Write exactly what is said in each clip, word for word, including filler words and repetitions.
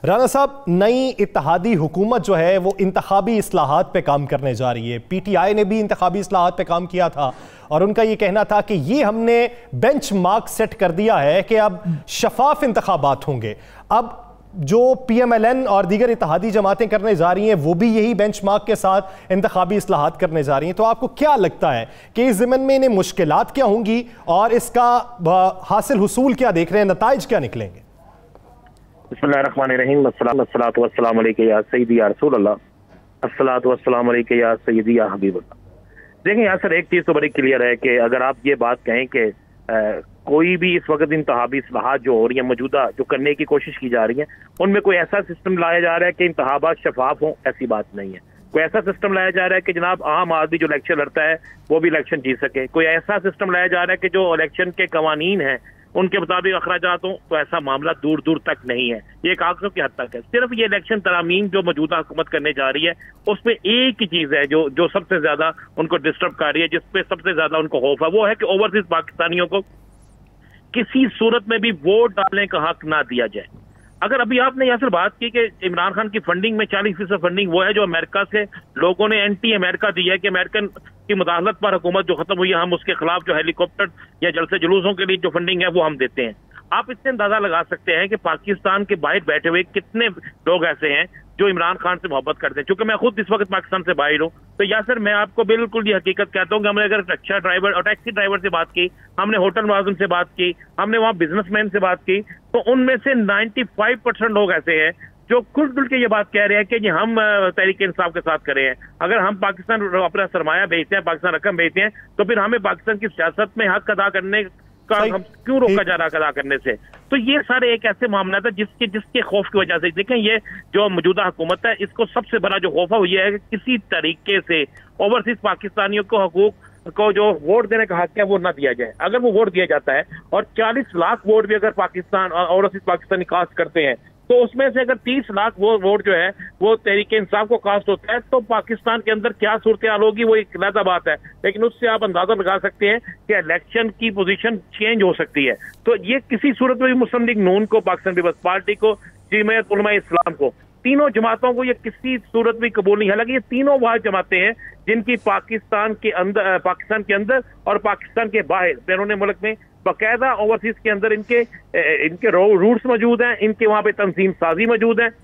राना साहब, नई इत्तेहादी हुकूमत जो है वो इंतखाबी इस्लाहात पे काम करने जा रही है। पीटीआई ने भी इंतखाबी इस्लाहात पे काम किया था और उनका ये कहना था कि ये हमने बेंचमार्क सेट कर दिया है कि अब शफाफ इंतखाबात होंगे। अब जो पीएमएलएन और दीगर इत्तेहादी जमातें करने जा रही हैं वो भी यही बेंचमार्क के साथ इंतखाबी इस्लाहात करने जा रही हैं। तो आपको क्या लगता है कि इस ज़िमन में इन्हें मुश्किलात क्या होंगी और इसका हासिल हुसूल क्या देख रहे हैं, नताइज क्या निकलेंगे? बिस्मिल्लाहिर्रहमानिर्रहीम, अस्सलातु वस्सलामु अलैका या सय्यदी या रसूल अल्लाह, अस्सलातु वस्सलामु अलैका या सय्यदी या हबीब अल्लाह। देखिए यार सर, एक चीज़ तो बड़ी क्लियर है कि अगर आप ये बात कहें कि कोई भी इस वक्त इंतहाबी इस्लाहात जो हो रही है, मौजूदा जो करने की कोशिश की जा रही है, उनमें कोई ऐसा सिस्टम लाया जा रहा है कि इंतहाबात शफाफ हों, ऐसी बात नहीं है। कोई ऐसा सिस्टम लाया जा रहा है कि जनाब आम आदमी जो इलेक्शन लड़ता है वो भी इलेक्शन जीत सके। कोई ऐसा सिस्टम लाया जा रहा है कि जो इलेक्शन के कवानीन हैं उनके मुताबिक अखराजात हों, तो ऐसा मामला दूर दूर तक नहीं है। ये कागजों की हद तक है। सिर्फ ये इलेक्शन तरामीम जो मौजूदा हुकूमत करने जा रही है उसमें एक ही चीज है जो जो सबसे ज्यादा उनको डिस्टर्ब कर रही है, जिसपे सबसे ज्यादा उनको खौफ है, वो है कि ओवरसीज पाकिस्तानियों को किसी सूरत में भी वोट डालने का हक ना दिया जाए। अगर अभी आपने यहाँ से बात की कि इमरान खान की फंडिंग में चालीस फीसद फंडिंग वो है जो अमेरिका से लोगों ने एंटी अमेरिका दी है कि अमेरिकन की मुदाखलत पर हुकूमत जो खत्म हुई है, हम उसके खिलाफ जो हेलीकॉप्टर या जलसे जुलूसों के लिए जो फंडिंग है वो हम देते हैं। आप इससे अंदाजा लगा सकते हैं कि पाकिस्तान के बाहर बैठे हुए कितने लोग ऐसे हैं जो इमरान खान से मोहब्बत करते हैं। क्योंकि मैं खुद इस वक्त पाकिस्तान से बाहर हूँ, तो यासर मैं आपको बिल्कुल ये हकीकत कहता हूँ कि हमने अगर रिक्शा ड्राइवर और टैक्सी ड्राइवर से बात की, हमने होटल मुलाजिम से बात की, हमने वहाँ बिजनेसमैन से बात की, तो उनमें से पचानवे परसेंट लोग ऐसे हैं जो खुल खुल के ये बात कह रहे हैं कि हम तहरीक इंसाफ के साथ करें हैं। अगर हम पाकिस्तान अपना सरमाया बेचते हैं, पाकिस्तान रकम बेचते हैं, तो फिर हमें पाकिस्तान की सियासत में हक अदा करने का हम क्यों रोका जा रहा है अदा करने से? तो ये सारे एक ऐसे मामला था जिसके जिसके खौफ की वजह से, देखें ये जो मौजूदा हुकूमत है इसको सबसे बड़ा जो खौफ है वो ये है कि किसी तरीके से ओवरसीज पाकिस्तानियों को हकूक को जो वोट देने का हक है वो ना दिया जाए। अगर वो वोट दिया जाता है और चालीस लाख वोट भी अगर पाकिस्तान और ओवरसीज पाकिस्तानी कास्ट करते हैं, तो उसमें से अगर तीस लाख वो वोट जो है वो तहरीक इंसाफ को कास्ट होता है, तो पाकिस्तान के अंदर क्या सूरत हाल होगी वो एक अलग बात है। लेकिन उससे आप अंदाजा लगा सकते हैं कि इलेक्शन की पोजीशन चेंज हो सकती है। तो ये किसी सूरत में भी मुस्लिम लीग नून को, पाकिस्तान पीपल्स पार्टी को, जमीयत उलमा इस्लाम को, तीनों जमातों को ये किसी सूरत में कबूल नहीं है। हालांकि ये तीनों वह जमातें हैं जिनकी पाकिस्तान के अंदर पाकिस्तान के अंदर और पाकिस्तान के बाहर बैरून मुल्क में बाकायदा ओवरसीज के अंदर इनके इनके रूट्स मौजूद हैं, इनके वहां पे तंजीम साजी मौजूद है।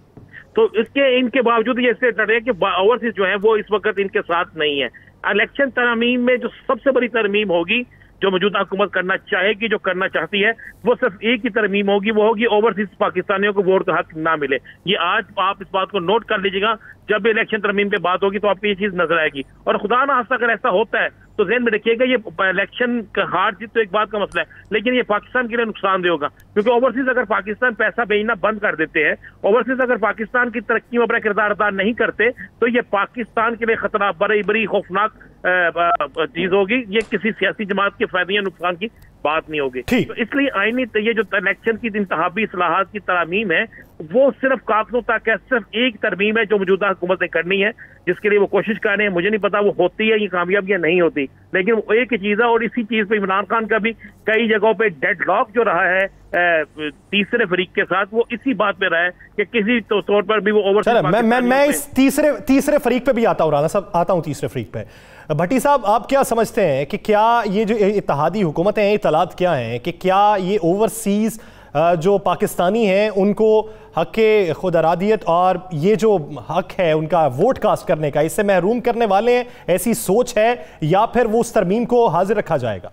तो इसके इनके बावजूद ये इससे डर है कि ओवरसीज जो है वो इस वक्त इनके साथ नहीं है। इलेक्शन तरमीम में जो सबसे बड़ी तरमीम होगी जो मौजूदा हुकूमत करना चाहेगी, जो करना चाहती है, वो सिर्फ एक ही तरमीम होगी, वो होगी ओवरसीज पाकिस्तानियों को वोट का हक ना मिले। ये आज आप इस बात को नोट कर लीजिएगा, जब भी इलेक्शन तरमीम पे बात होगी तो आपको ये चीज नजर आएगी। और खुदा ना खास्ता अगर ऐसा होता है तो ज़हन में रखिएगा ये इलेक्शन का हार जीत तो एक बात का मसला है, लेकिन ये पाकिस्तान के लिए नुकसानदेह होगा। क्योंकि ओवरसीज अगर पाकिस्तान पैसा भेजना बंद कर देते हैं, ओवरसीज अगर पाकिस्तान की तरक्की में अपना किरदार अदा नहीं करते, तो ये पाकिस्तान के लिए खतरा बड़ी बड़ी खौफनाक चीज होगी। ये किसी सियासी जमात के फायदे या नुकसान की बात नहीं होगी। तो इसलिए आईनी ये जो इलेक्शन की इंतहाबी इस्लाहात की तरामीम है वो सिर्फ कागजों तक है, सिर्फ एक तरमीम है जो मौजूदा हुकूमत ने करनी है, जिसके लिए वो कोशिश कर रहे हैं। मुझे नहीं पता वो होती है, ये कामयाब या नहीं होती, लेकिन वो एक ही चीज है। और इसी चीज पे इमरान खान का भी कई जगहों पे डेडलॉक जो रहा है तीसरे फरीक के साथ, वो इसी बात पे रहा है कि किसी तो तौर पर भी वो ओवर मैं मैं मैं इस तीसरे तीसरे फरीक पे भी आता हूँ, राना साहब आता हूँ तीसरे फरीक पे। भट्टी साहब, आप क्या समझते हैं कि क्या ये जो इत्तेहादी हुकूमतें हैं, इत्तलात क्या हैं कि क्या ये ओवरसीज जो पाकिस्तानी हैं उनको हक खुद अरादियत और ये जो हक है उनका वोट कास्ट करने का, इससे महरूम करने वाले हैं? ऐसी सोच है या फिर वो उस तरमीम को हाजिर रखा जाएगा?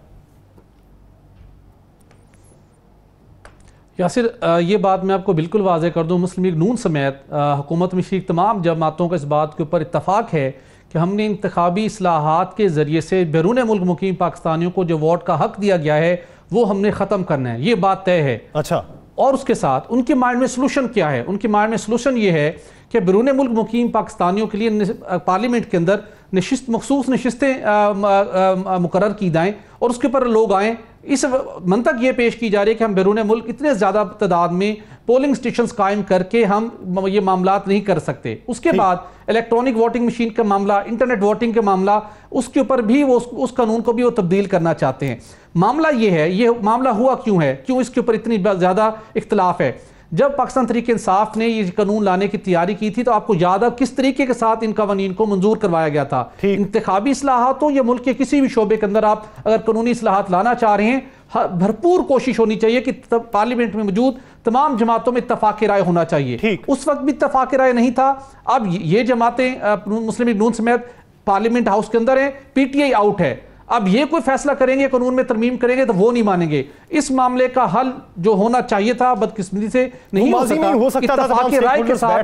यासिर, ये बात मैं आपको बिल्कुल वाज़ेह कर दूं, मुस्लिम लीग नून समेत हुकूमत में शरीक तमाम जमातों का इस बात के ऊपर इत्तफाक है कि हमने इंतखाबी इस्लाहात के ज़रिए से बैरून मुल्क मुकीम पाकिस्तानियों को जो वोट का हक दिया गया है वो हमने ख़त्म करना है, ये बात तय है। अच्छा, और उसके साथ उनके माइंड में सलूशन क्या है? उनके माइंड में सलूशन ये है कि बैरून मुल्क मुकीम पाकिस्तानियों के लिए पार्लियामेंट के अंदर नशिस्त मखसूस नशिस्तें मुकर्रर की जाएँ और उसके ऊपर लोग आएँ। इस मंतक ये पेश की जा रही है कि हम बैरून मुल्क इतने ज़्यादा तादाद में पोलिंग स्टेशंस कायम करके हम ये मामलात नहीं कर सकते। उसके बाद इलेक्ट्रॉनिक वोटिंग मशीन का मामला, इंटरनेट वोटिंग का मामला, उसके ऊपर भी वो उस, उस कानून को भी वो तब्दील करना चाहते हैं। मामला ये है, ये मामला हुआ क्यों है, क्यों इसके ऊपर इतनी ज़्यादा इख्तलाफ है? जब पाकिस्तान तहरीक इंसाफ ने ये कानून लाने की तैयारी की थी तो आपको याद है किस तरीके के साथ इन कवानीन को मंजूर करवाया गया था। इंतखाबी इस्लाहात हो या मुल्क के किसी भी शोबे के अंदर आप अगर कानूनी इस्लाहात लाना चाह रहे हैं, भरपूर कोशिश होनी चाहिए कि पार्लियामेंट में मौजूद तमाम जमातों में इत्तफाक राय होना चाहिए। उस वक्त भी इत्तफाक राय नहीं था। अब ये जमातें मुस्लिम लीग नून समेत पार्लियामेंट हाउस के अंदर है, पीटीआई आउट है। अब ये कोई फैसला करेंगे, कानून में तरमीम करेंगे तो वो नहीं मानेंगे। इस मामले का हल जो होना चाहिए था बदकिस्मती से नहीं हो सका। हो सकता था तमाम राय के साथ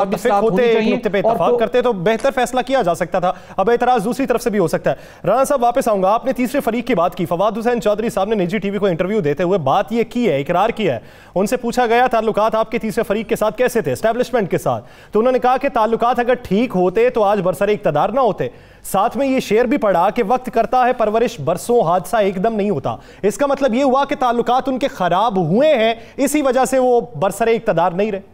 इत्तेफाक करते तो बेहतर फैसला किया जा सकता था। अब एतराज दूसरी तरफ से भी हो सकता है। राणा साहब वापस आऊंगा, आपने तीसरे फरीक की बात की। फवाद हुसैन चौधरी साहब ने निजी टीवी को इंटरव्यू देते हुए बात ये की है, इकरार किया है। उनसे पूछा गया ताल्लुकात आपके तीसरे फरीक के साथ कैसे थे, एस्टैब्लिशमेंट के साथ, तो उन्होंने कहा कि ताल्लुकात अगर ठीक होते तो आज बरसरे इक्तदार ना होते। साथ में ये शेर भी पढ़ा कि वक्त करता है परवरिश, बरसों हादसा एकदम नहीं होता। इसका मतलब ये हुआ कि ताल्लुकात उनके खराब हुए हैं, इसी वजह से वो बरसरे इक्तदार नहीं रहे।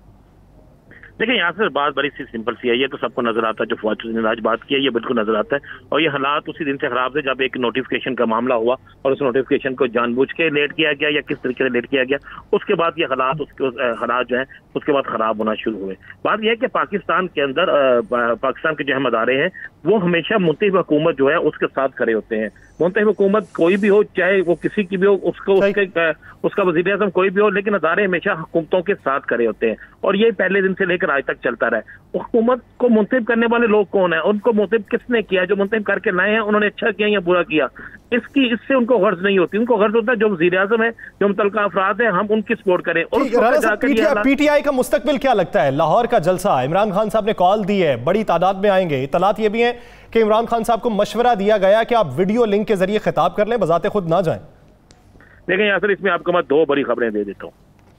देखिए यहाँ से बात बड़ी सी सिंपल सी है, ये तो सबको नजर आता है। जो फवाद ने आज बात की है ये बिल्कुल नजर आता है, और ये हालात उसी दिन से खराब थे जब एक नोटिफिकेशन का मामला हुआ और उस नोटिफिकेशन को जानबूझ के लेट किया गया या किस तरीके से लेट किया गया। उसके बाद ये हालात उसके हालात जो है उसके बाद खराब होना शुरू हुए। बात यह है कि पाकिस्तान के अंदर पाकिस्तान के जो हम अदारे हैं वो हमेशा मुंतखब हुकूमत जो है उसके साथ खड़े होते हैं। मुंतखब हुकूमत कोई भी हो, चाहे वो किसी की भी हो, उसको उसके उसका वज़ीर आज़म कोई भी हो, लेकिन अदारे हमेशा हुकूमतों के साथ खड़े होते हैं, और ये पहले दिन से लेकर आज तक चलता रहा है। हुकूमत को मुंतखब करने वाले लोग कौन है, उनको मुंतखब किसने किया? जो मुंतखब करके लाए हैं उन्होंने अच्छा किया या बुरा किया, इसकी इससे उनको गर्ज नहीं होती। उनको गर्ज होता है जो वज़ीर आज़म है, जो मुतल्लिका अफराद है, हम उनकी सपोर्ट करें। और पीटीआई का मुस्तकबिल क्या लगता है? लाहौर का जलसा, इमरान खान साहब ने कॉल दी है, बड़ी तादाद में आएंगे। इत्तलात ये भी है कि इमरान खान साहब को मशवरा दिया गया कि आप वीडियो लिंक के जरिए खिताब कर लें, बजाते खुद ना जाएं। देखें यासर, इसमें आपको मैं दो बड़ी खबरें दे देता हूँ।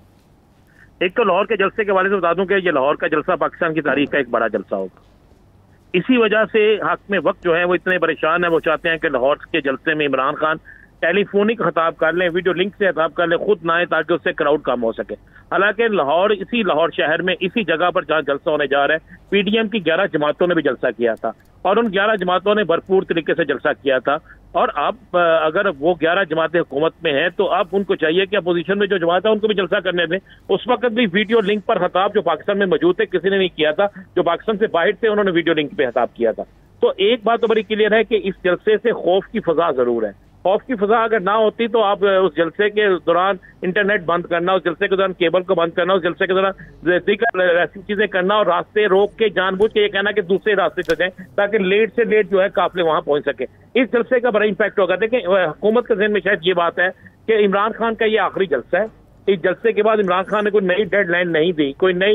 एक तो लाहौर के जलसे के हवाले से बता दूं कि ये लाहौर का जलसा पाकिस्तान की तारीख का एक बड़ा जलसा होगा। इसी वजह से हक में वक्त जो है वो इतने परेशान है, वो चाहते हैं कि लाहौर के जलसे में इमरान खान टेलीफोनिक खिताब कर लें, वीडियो लिंक से खिताब कर लें, खुद ना आए ताकि उससे क्राउड कम हो सके। हालांकि लाहौर, इसी लाहौर शहर में, इसी जगह पर जहाँ जलसा होने जा रहा है, पीडीएम की ग्यारह जमातों ने भी जलसा किया था, और उन ग्यारह जमातों ने भरपूर तरीके से जलसा किया था। और अब अगर वो ग्यारह जमातें हुकूमत में हैं तो अब उनको चाहिए कि अपोजिशन में जो जमात है उनको भी जलसा करने दें। उस वक्त भी वीडियो लिंक पर खिताब जो पाकिस्तान में मौजूद थे किसी ने नहीं किया था, जो पाकिस्तान से बाहर थे उन्होंने वीडियो लिंक पे खिताब किया था। तो एक बात तो बड़ी क्लियर है कि इस जलसे से खौफ की फजा जरूर है। खौफ की फजा अगर ना होती तो आप उस जलसे के दौरान इंटरनेट बंद करना, उस जलसे के दौरान केबल को बंद करना, उस जलसे के दौरान ऐसी चीजें करना और रास्ते रोक के जानबूझ के ये कहना कि दूसरे रास्ते से जाएं ताकि लेट से लेट जो है काफिले वहां पहुंच सके। इस जलसे का बड़ा इंपैक्ट होगा। देखें, हुकूमत के ज़हन में शायद ये बात है कि इमरान खान का ये आखिरी जलसा है। इस जलसे के बाद इमरान खान ने कोई नई डेडलाइन नहीं दी, कोई नई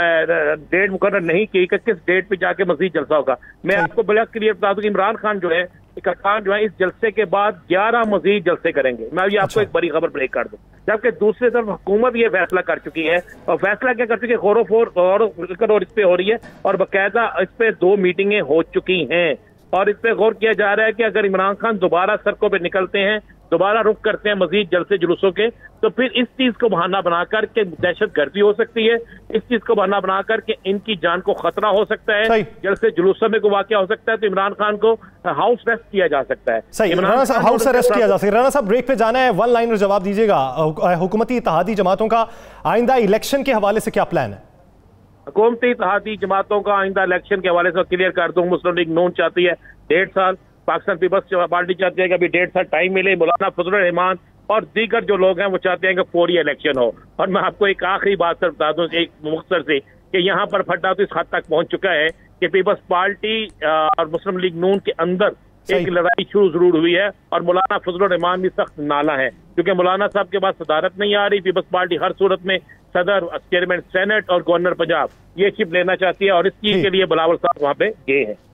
डेट मुकर्रर नहीं की कि किस डेट पे जाके मजीद जलसा होगा। मैं आपको बड़ा क्लियर बता दूं कि इमरान खान जो है खान जो है इस जलसे के बाद ग्यारह मजीद जलसे करेंगे। मैं अभी आपको एक बड़ी खबर ब्रेक कर दूं, जबकि दूसरी तरफ हुकूमत ये फैसला कर चुकी है, और फैसला क्या कर चुकी है, गौर फोर और इस पे हो रही है, और बाकायदा इस पे दो मीटिंगें हो चुकी हैं, और इस पे गौर किया जा रहा है कि अगर इमरान खान दोबारा सड़कों पे निकलते हैं, दोबारा रुख करते हैं मजीद जलसे जुलूसों के, तो फिर इस चीज को बहाना बनाकर के दहशत गर्दी हो सकती है, इस चीज को बहाना बनाकर के इनकी जान को खतरा हो सकता है, जलसे जुलूसों में कोई वाकया हो सकता है, तो इमरान खान को हाउस अरेस्ट किया जा सकता है। सही, हाउस अरेस्ट किया जा सकता है। राणा साहब, ब्रेक पे जाना है, वन लाइनर जवाब दीजिएगा। हुकूमती इत्तेहादी जमातों का आइंदा इलेक्शन के हवाले से क्या प्लान है? हुकूमती इत्तेहादी जमातों का आइंदा इलेक्शन के हवाले से क्लियर कर दूं, मुस्लिम लीग नून चाहती है डेढ़ साल, पाकिस्तान पीपल्स पार्टी चाहती है कि अभी डेढ़ साल टाइम मिले, मौलाना फजलुर रहमान और दीगर जो लोग हैं वो चाहते हैं कि फौरी इलेक्शन हो। और मैं आपको एक आखिरी बात सर बता दूं एक मुख्तसर से, कि यहाँ पर फड्डा तो इस हद तक पहुंच चुका है कि पीपल्स पार्टी और मुस्लिम लीग नून के अंदर एक लड़ाई शुरू जरूर हुई है, और मौलाना फजलुर रहमान भी सख्त नाला है, क्योंकि मौलाना साहब के पास सदारत नहीं आ रही। पीपल्स पार्टी हर सूरत में सदर, चेयरमैन सेनेट और गवर्नर पंजाब ये शिप लेना चाहती है, और इस चीज के लिए बिलावल साहब वहां पे गए हैं।